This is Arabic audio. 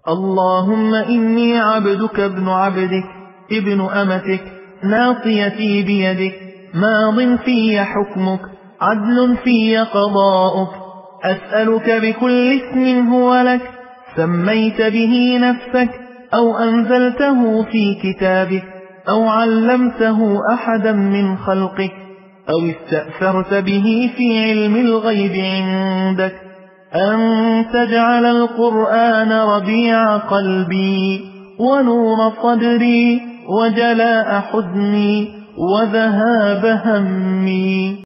اللهم إني عبدك ابن عبدك ابن أمتك ناصيتي بيدك ماض في حكمك عدل في قضاؤك أسألك بكل اسم هو لك سميت به نفسك أو أنزلته في كتابك أو علمته أحدا من خلقك أو استأثرت به في علم الغيب عندك أن تجعل القرآن ربيع قلبي ونور صدري وجلاء حزني وذهاب همي.